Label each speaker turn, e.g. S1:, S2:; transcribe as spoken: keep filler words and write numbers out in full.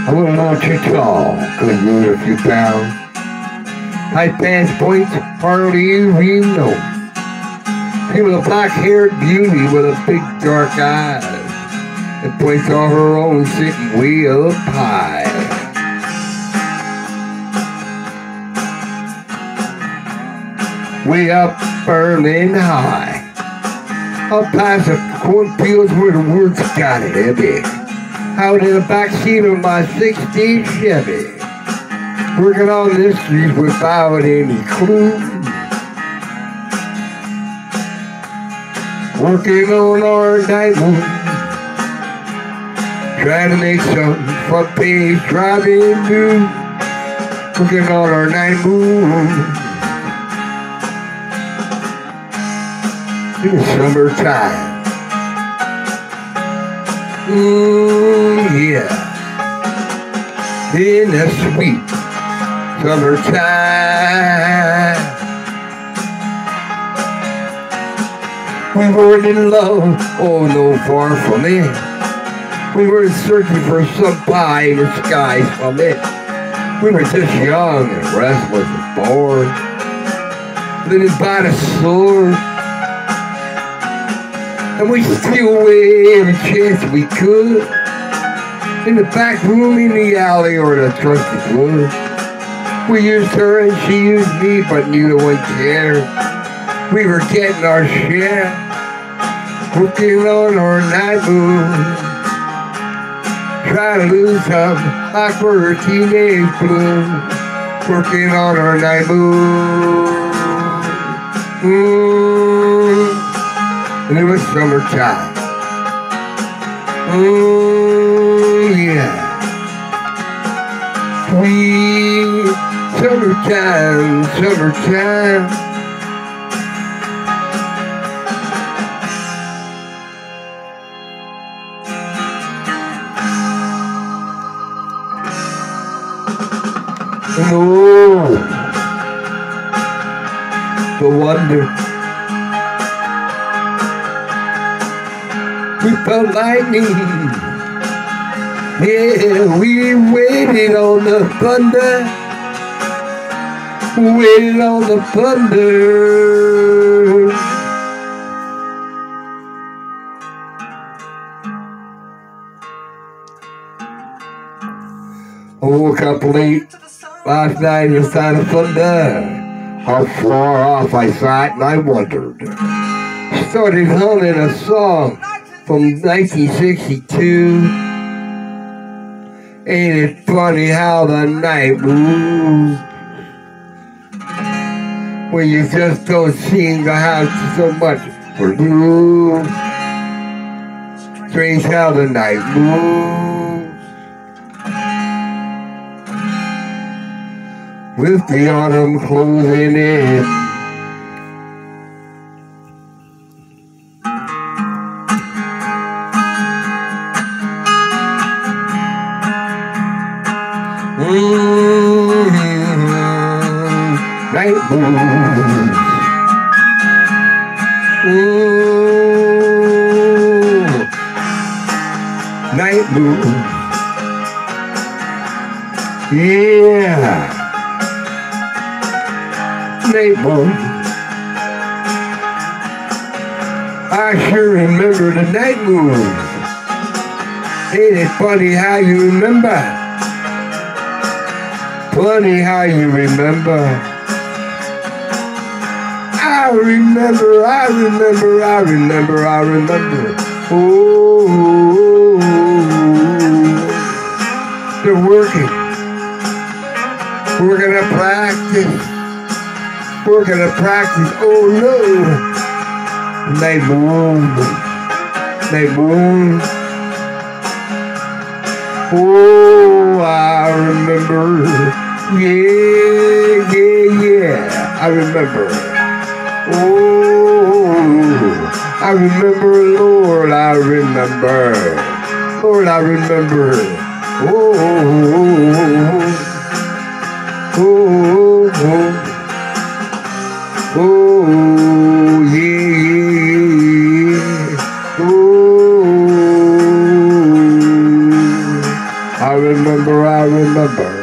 S1: A little more too tall, could lose a few pounds. High pants points, hardly you even know. She was a black-haired beauty with a big dark eye that points on her own sitting way up high. Way up Berlin High. Up past the cornfields where the woods got heavy. Out in the backseat of my sixteen Chevy. Working on this street without any clue. Working on our night moon. Trying to make some front page driving news. Working on our night moon. In the summertime. Mmm, yeah. In the sweet summertime. We weren't in love, oh no, far from it. We weren't searching for some pie in the skies from it. We were just young and restless and bored. Living by the sword. And we steal away every chance we could. In the back room, in the alley, or the trusted wood. We used her and she used me, but neither one cared. We were getting our share. Working on our night moon. Trying to lose some like we're teenage blues. Working on our night moon. Mm. And it was summertime. Oh, yeah. Sweet summertime, summertime. And oh, the wonder. We felt lightning, yeah, we waited on the thunder, waited on the thunder. I woke up late last night inside of thunder. How far off I sat and I wondered. Started humming a song from nineteen sixty-two. Ain't it funny how the night moves when you just don't seem to have so much to lose? Strange how the night moves with the autumn closing in. Mm-hmm. Night moves. Ooh. Night moves. Yeah. Night moves. I sure remember the night moves. Ain't it funny how you remember? Funny how you remember. I remember, I remember, I remember, I remember. Oh, they're working. We're gonna practice. We're gonna practice. Oh no. Night moon. Night moon. Oh, I remember. Yeah, yeah, yeah, I remember. Oh, I remember, Lord, I remember. Lord, I remember. Oh, oh, oh, oh, oh, yeah, yeah, yeah. Oh, I I remember, I remember.